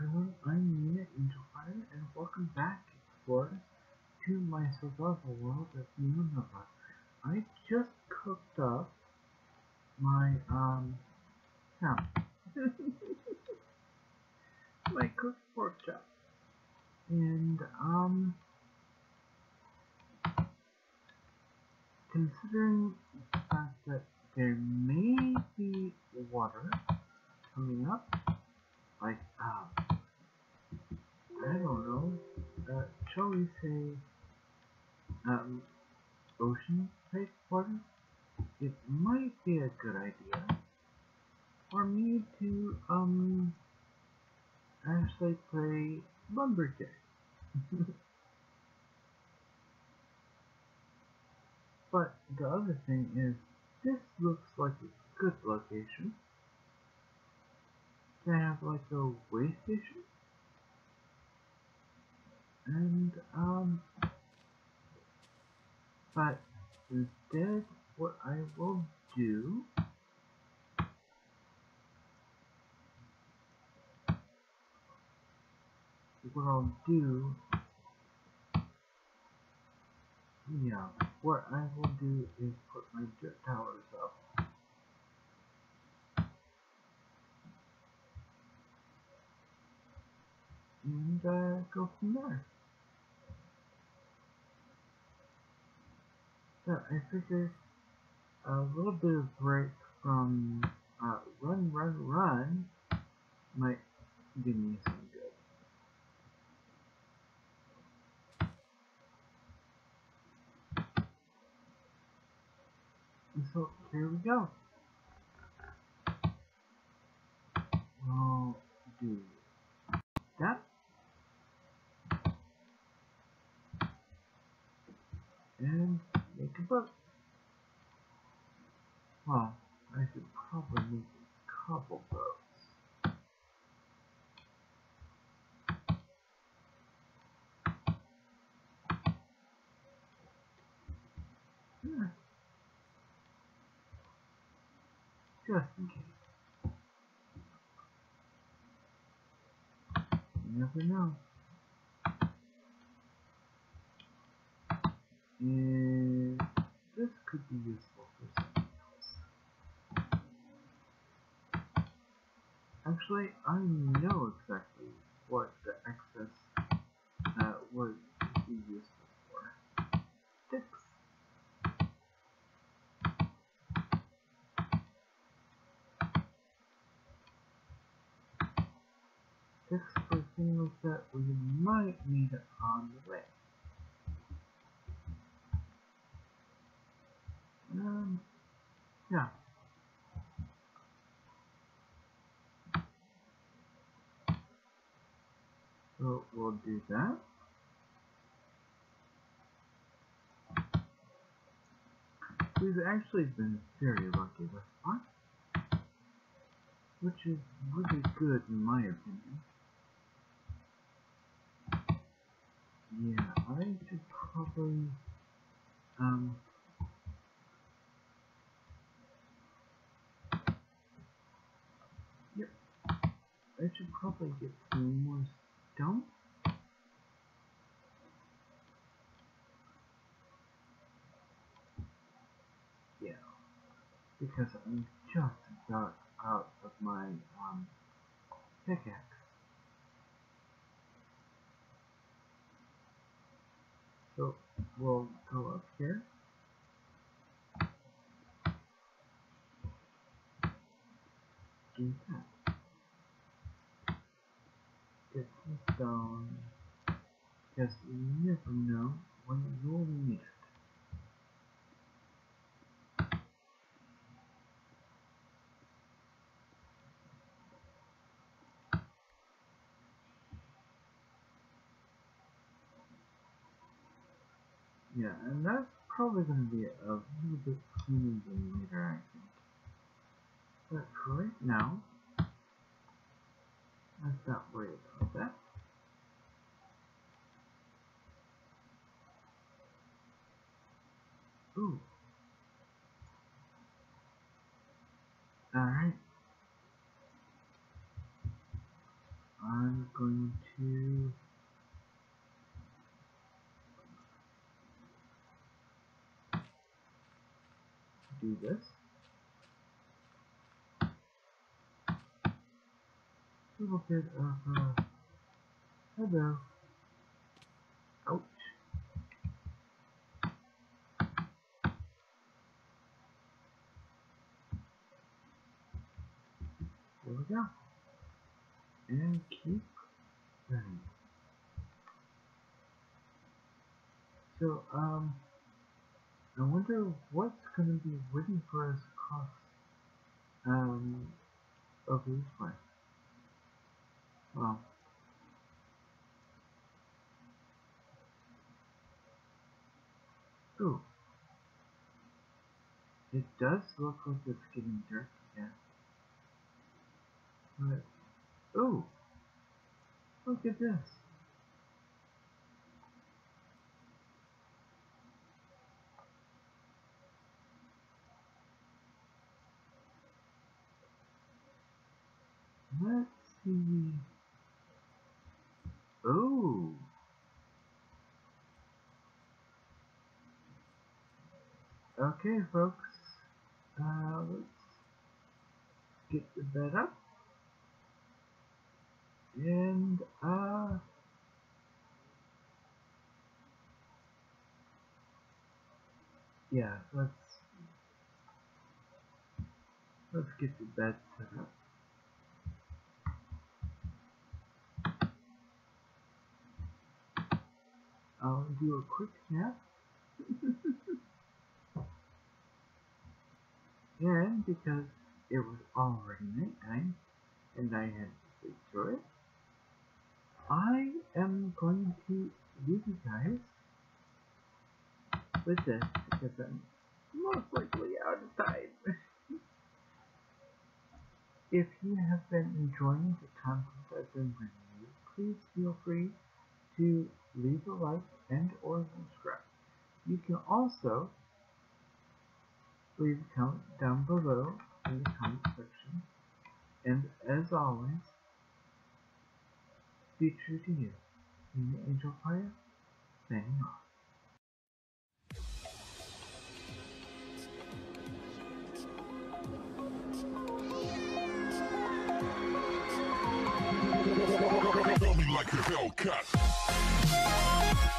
everyone, I'm Nina Angelfire, and welcome back, Explorer, to my survival world of Neonova. I just cooked up my, ham. My cooked pork chop. And, considering the fact that there may be water coming up, like, I don't know, shall we say, ocean type water, it might be a good idea for me to, actually play Lumberjack. But the other thing is, this looks like a good location to have like a way station. And, but instead, what I will do, what I will do is put my dirt towers up. And, go from there. So I figured a little bit of break from, run might do me some good. And so here we go. We'll do that. And make a book. Well, I should probably make a couple boats. Yeah, just in case. You never know. And this could be useful for something else. Actually, I know exactly what the excess would be useful for. Sticks. Sticks for things that we might need on the way. Yeah. So we'll do that. We've actually been very lucky thus far, which is really good in my opinion. Yeah, I should probably, yep, I should probably get some more stone. Yeah, because I'm just about out of my, pickaxe. So, we'll go up here. Do that. Get some stone. Because you never know when you'll need it. Yeah, and that's probably going to be a little bit sooner than later, I think. But for right now, let's not worry about that. Ooh. Alright. I'm going to do this. A little bit of hello. Ouch. There we go. And keep running. So, I wonder what's going to be waiting for us across, over this way. Well, ooh. It does look like it's getting dark again. But, ooh, look at this. Let's see. Oh. Okay, folks. Let's get the bed up. And, yeah, let's get the bed set up. I'll do a quick nap. And because it was already nighttime and I had to sleep through it, I am going to leave you guys with this because I'm most likely out of time. If you have been enjoying the content I've been bringing you, please feel free to leave a like and or subscribe. You can also leave a comment down below in the comment section. And as always, be true to you. Nina Angel Fire, signing off. Feel me like a Hellcat.